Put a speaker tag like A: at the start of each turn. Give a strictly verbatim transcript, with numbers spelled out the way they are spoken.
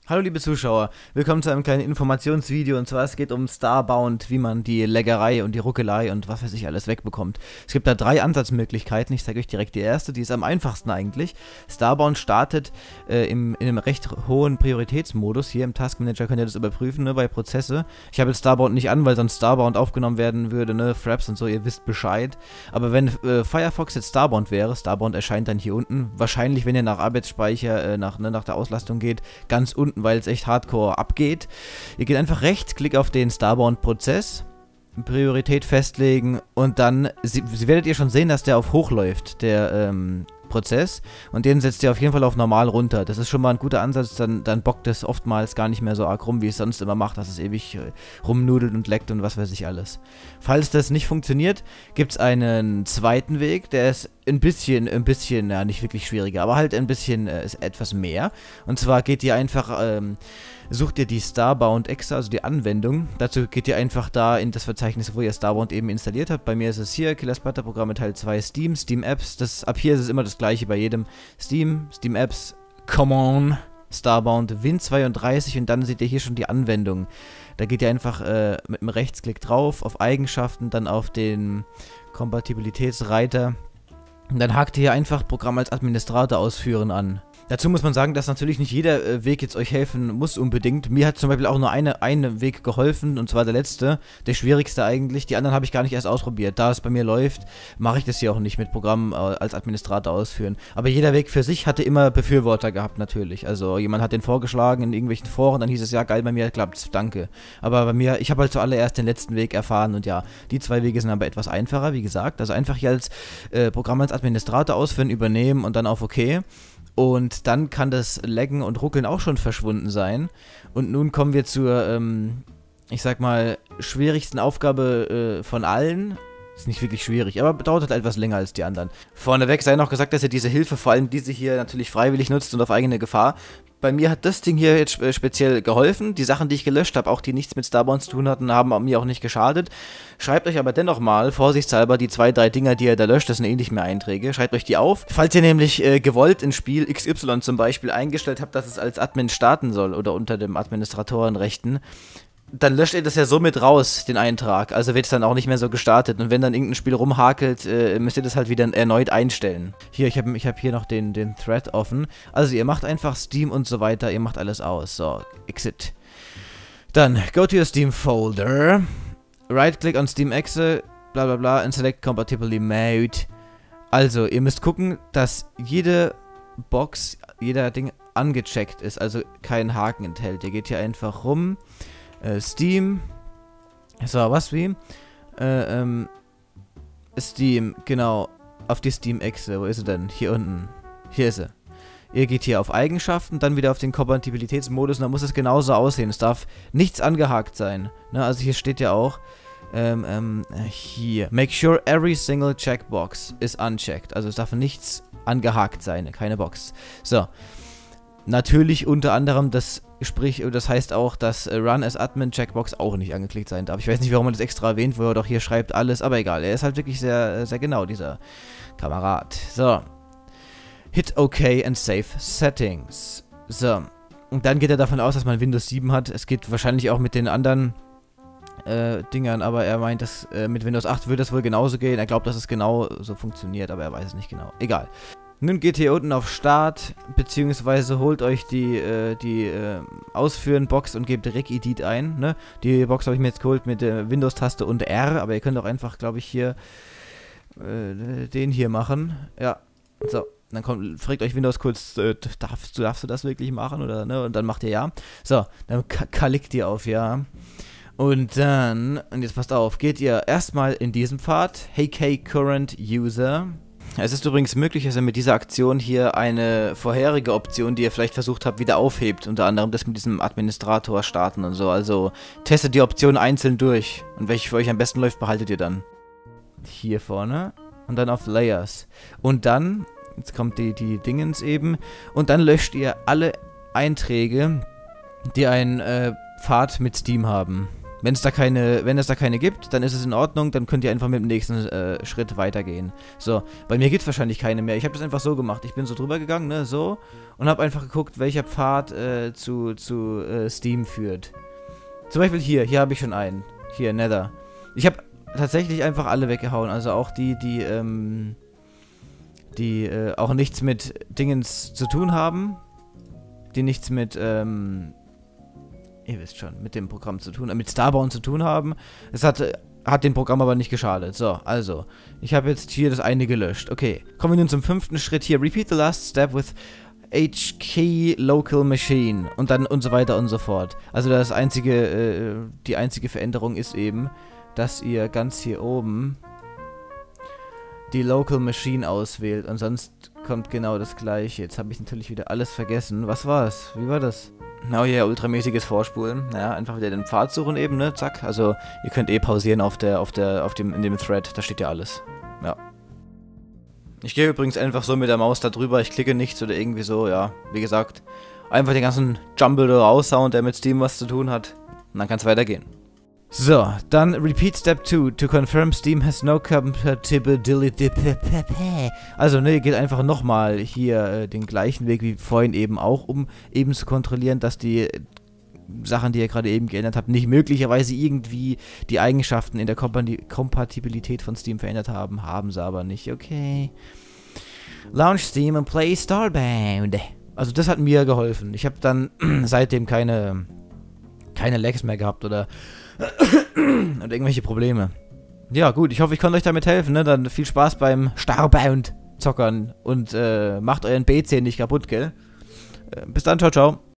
A: Hallo liebe Zuschauer, willkommen zu einem kleinen Informationsvideo, und zwar es geht um Starbound, wie man die Läggerei und die Ruckelei und was weiß ich alles wegbekommt. Es gibt da drei Ansatzmöglichkeiten, ich zeige euch direkt die erste, die ist am einfachsten eigentlich. Starbound startet äh, im, in einem recht hohen Prioritätsmodus, hier im Task Manager könnt ihr das überprüfen, ne, bei Prozesse. Ich habe jetzt Starbound nicht an, weil sonst Starbound aufgenommen werden würde, ne, Fraps und so, ihr wisst Bescheid. Aber wenn äh, Firefox jetzt Starbound wäre, Starbound erscheint dann hier unten, wahrscheinlich wenn ihr nach Arbeitsspeicher, äh, nach, ne, nach der Auslastung geht, ganz unten, weil es echt hardcore abgeht. Ihr geht einfach rechts, klickt auf den Starbound-Prozess, Priorität festlegen und dann, Sie, Sie werdet ihr schon sehen, dass der auf hoch läuft, der ähm, Prozess, und den setzt ihr auf jeden Fall auf normal runter. Das ist schon mal ein guter Ansatz, dann, dann bockt es oftmals gar nicht mehr so arg rum, wie es sonst immer macht, dass es ewig äh, rumnudelt und leckt und was weiß ich alles. Falls das nicht funktioniert, gibt es einen zweiten Weg, der ist ein bisschen, ein bisschen, ja nicht wirklich schwieriger, aber halt ein bisschen, äh, ist etwas mehr. Und zwar geht ihr einfach, ähm, sucht ihr die Starbound Exe, also die Anwendung. Dazu geht ihr einfach da in das Verzeichnis, wo ihr Starbound eben installiert habt. Bei mir ist es hier, Killer Splatter Programme Teil zwei, Steam, Steam Apps. Das, ab hier ist es immer das gleiche bei jedem. Steam, Steam Apps, Come on, Starbound, Win zweiunddreißig, und dann seht ihr hier schon die Anwendung. Da geht ihr einfach äh, mit einem Rechtsklick drauf, auf Eigenschaften, dann auf den Kompatibilitätsreiter. Und dann hakt ihr hier einfach Programm als Administrator ausführen an. Dazu muss man sagen, dass natürlich nicht jeder äh, Weg jetzt euch helfen muss unbedingt. Mir hat zum Beispiel auch nur eine, eine Weg geholfen, und zwar der letzte, der schwierigste eigentlich. Die anderen habe ich gar nicht erst ausprobiert. Da es bei mir läuft, mache ich das hier auch nicht mit Programm äh, als Administrator ausführen. Aber jeder Weg für sich hatte immer Befürworter gehabt natürlich. Also jemand hat den vorgeschlagen in irgendwelchen Foren, dann hieß es, ja geil, bei mir klappt's, danke. Aber bei mir, ich habe halt zuallererst den letzten Weg erfahren, und ja, die zwei Wege sind aber etwas einfacher, wie gesagt. Also einfach hier als äh, Programm als Administrator ausführen, übernehmen und dann auf OK. Und dann kann das Laggen und Ruckeln auch schon verschwunden sein. Und nun kommen wir zur, ähm, ich sag mal, schwierigsten Aufgabe äh, von allen. Ist nicht wirklich schwierig, aber dauert halt etwas länger als die anderen. Vorneweg sei noch gesagt, dass ihr diese Hilfe, vor allem diese hier, natürlich freiwillig nutzt und auf eigene Gefahr. Bei mir hat das Ding hier jetzt speziell geholfen. Die Sachen, die ich gelöscht habe, auch die nichts mit Starbound zu tun hatten, haben mir auch nicht geschadet. Schreibt euch aber dennoch mal, vorsichtshalber, die zwei, drei Dinger, die ihr da löscht, das sind eh nicht mehr Einträge. Schreibt euch die auf. Falls ihr nämlich äh, gewollt in Spiel X Y zum Beispiel eingestellt habt, dass es als Admin starten soll oder unter dem Administratorenrechten, dann löscht ihr das ja somit raus, den Eintrag. Also wird es dann auch nicht mehr so gestartet. Und wenn dann irgendein Spiel rumhakelt, äh, müsst ihr das halt wieder erneut einstellen. Hier, ich habe ich hab hier noch den, den Thread offen. Also ihr macht einfach Steam und so weiter. Ihr macht alles aus. So, Exit. Dann, go to your Steam Folder. Right-click on Steam Exe. Bla bla bla. And select compatibly mode. Also, ihr müsst gucken, dass jede Box, jeder Ding angecheckt ist. Also keinen Haken enthält. Ihr geht hier einfach rum. Steam, so, was wie? Äh, ähm, Steam, genau, auf die Steam-Exe, wo ist sie denn? Hier unten, hier ist sie. Ihr geht hier auf Eigenschaften, dann wieder auf den Kompatibilitätsmodus, und dann muss es genauso aussehen. Es darf nichts angehakt sein, ne? Also hier steht ja auch, ähm, ähm, hier, make sure every single checkbox is unchecked. Also es darf nichts angehakt sein, keine Box. So. Natürlich unter anderem das, sprich, das heißt auch, dass Run as Admin Checkbox auch nicht angeklickt sein darf. Ich weiß nicht, warum man das extra erwähnt, wo er doch hier schreibt alles, aber egal. Er ist halt wirklich sehr, sehr genau, dieser Kamerad. So. Hit OK and Save Settings. So. Und dann geht er davon aus, dass man Windows sieben hat. Es geht wahrscheinlich auch mit den anderen äh, Dingern, aber er meint, dass äh, mit Windows acht würde das wohl genauso gehen. Er glaubt, dass es genau so funktioniert, aber er weiß es nicht genau. Egal. Nun geht ihr unten auf Start, beziehungsweise holt euch die, äh, die äh, Ausführen-Box und gebt Regedit ein, ne? Die Box habe ich mir jetzt geholt mit der Windows-Taste und R, aber ihr könnt auch einfach, glaube ich, hier äh, den hier machen. Ja, so. Dann kommt, fragt euch Windows kurz, äh, darfst, darfst du das wirklich machen, oder, ne? Und dann macht ihr ja. So, dann klickt ihr auf ja. Und dann, und jetzt passt auf, geht ihr erstmal in diesem Pfad, Hey K Current User. Es ist übrigens möglich, dass ihr mit dieser Aktion hier eine vorherige Option, die ihr vielleicht versucht habt, wieder aufhebt. Unter anderem das mit diesem Administrator starten und so. Also testet die Option einzeln durch. Und welche für euch am besten läuft, behaltet ihr dann. Hier vorne. Und dann auf Layers. Und dann, jetzt kommt die, die Dingens eben. Und dann löscht ihr alle Einträge, die einen äh, Pfad mit Steam haben. Wenn es da keine, wenn es da keine gibt, dann ist es in Ordnung, dann könnt ihr einfach mit dem nächsten äh, Schritt weitergehen. So, bei mir gibt es wahrscheinlich keine mehr. Ich habe das einfach so gemacht. Ich bin so drüber gegangen, ne, so, und habe einfach geguckt, welcher Pfad äh, zu, zu äh, Steam führt. Zum Beispiel hier, hier habe ich schon einen. Hier, Nether. Ich habe tatsächlich einfach alle weggehauen, also auch die, die, ähm, die äh, auch nichts mit Dingens zu tun haben. Die nichts mit, ähm, ihr wisst schon, mit dem Programm zu tun, äh, mit Starbound zu tun haben. Es hat, hat dem Programm aber nicht geschadet. So, also, ich habe jetzt hier das eine gelöscht. Okay, kommen wir nun zum fünften Schritt hier. Repeat the last step with H K Local Machine und dann und so weiter und so fort. Also das einzige, äh, die einzige Veränderung ist eben, dass ihr ganz hier oben die Local Machine auswählt und sonst kommt genau das gleiche. Jetzt habe ich natürlich wieder alles vergessen. Was war es? Wie war das? Oh yeah, ultramäßiges Vorspulen. Ja, einfach wieder den Pfad suchen eben, ne? Zack. Also ihr könnt eh pausieren auf der, auf der, auf dem, in dem Thread. Da steht ja alles. Ja. Ich gehe übrigens einfach so mit der Maus da drüber. Ich klicke nichts oder irgendwie so, ja. Wie gesagt, einfach den ganzen Jumble da raushauen, der mit Steam was zu tun hat. Und dann kann es weitergehen. So, dann Repeat Step zwei. To confirm Steam has no compatibility. Also, ne, ihr geht einfach nochmal hier äh, den gleichen Weg wie vorhin eben auch, um eben zu kontrollieren, dass die Sachen, die ihr gerade eben geändert habt, nicht möglicherweise irgendwie die Eigenschaften in der Kompa- Kompatibilität von Steam verändert haben. Haben sie aber nicht, okay. Launch Steam and play Starbound. Also, das hat mir geholfen. Ich habe dann seitdem keine, keine Lags mehr gehabt oder und irgendwelche Probleme. Ja, gut, ich hoffe, ich konnte euch damit helfen, ne? Dann viel Spaß beim Starbound zockern und äh, macht euren P C nicht kaputt, gell? Äh, bis dann, ciao, ciao.